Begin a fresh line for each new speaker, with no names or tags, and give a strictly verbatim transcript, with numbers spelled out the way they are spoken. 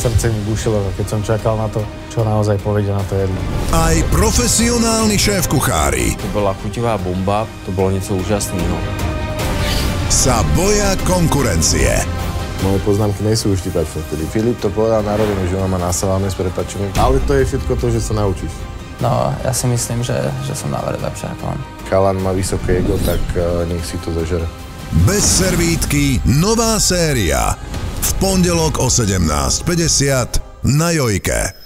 Srdce mi bušilo, keď som čakal na to, čo naozaj povedia na to jedlo.
Aj profesionálni šéf-kuchári
To bola chuťová bomba, to bolo niečo úžasného.
sa boja konkurencie.
Moje poznámky nejsú už typačné. Tedy Filip to povedal na rovinu, že ma nasáváme s prepáčením. Ale to je všetko to, že sa naučíš.
No, ja si myslím, že, že som naveľa lepšie ako on.
Chalan má vysoké ego, tak uh, nech si to zažere.
Bez servítky nová séria. V pondelok o sedemnásť päťdesiat na Jojke.